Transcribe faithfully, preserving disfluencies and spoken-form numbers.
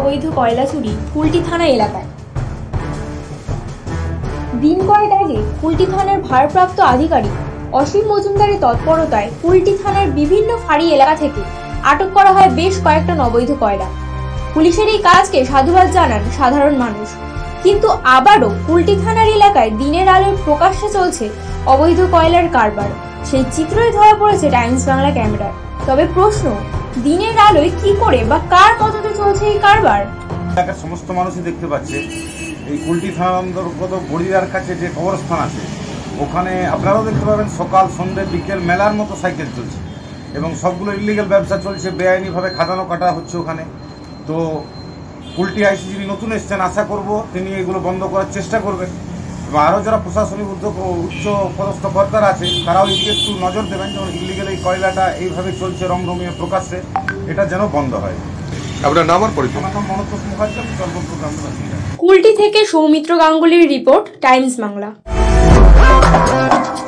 অবৈধ কয়লা চুরি কুলটি থানা এলাকায়। দিন কয়েক আগে কুলটি থানার ভারপ্রাপ্ত আধিকারিক অসীম মজুমদারের তৎপরতায় কুলটি থানার বিভিন্ন ফাঁড়ি এলাকা থেকে আটক করা হয় বেশ কয়েকটা অবৈধ কয়লা। পুলিশের এই কাজকে সাধুবাদ জানান সাধারণ মানুষ। কিন্তু আবারও কুলটি থানার এলাকায় দিনের আলোয় প্রকাশ্যে চলছে অবৈধ কয়লার কারবার। সেই চিত্রই ধরা পড়েছে টাইমস বাংলা ক্যামেরায়। তবে প্রশ্ন, দিনের আলোয় কি করে বা কার মদতে চলছে এই কারবার? এলাকার সমস্ত মানুষই দেখতে পাচ্ছে এই কুলটি থানার অন্তর্গত বড়িয়ার কাছে যে কবরস্থান আছে ওখানে আপনারাও দেখতে পাবেন সকাল সন্ধ্যে বিকেল মেলার মতো সাইকেল চলছে এবং সবগুলো ইলিগাল ব্যবসা চলছে, বেআইনিভাবে খাদানো কাটা হচ্ছে ওখানে। তো কুলটি আইসি যিনি নতুন এসছেন, আশা করব তিনি এগুলো বন্ধ করার চেষ্টা করবেন এবং আরও যারা প্রশাসনিক উদ্যোগ উচ্চ পদস্থ কর্তারা আছে তারাও এদিকে একটু নজর দেবেন যেমন ইলিগাল এই কয়লাটা এইভাবে চলছে রমরমিয়ে প্রকাশ্যে, এটা যেন বন্ধ হয়। আপনার নাম আর পরিচয়? আমার নাম মনোতোষ মুখার্জি, চলবপুর গ্রামবাসী। কুলটি থেকে সৌমিত্র গাঙ্গুলির রিপোর্ট, টাইমস বাংলা।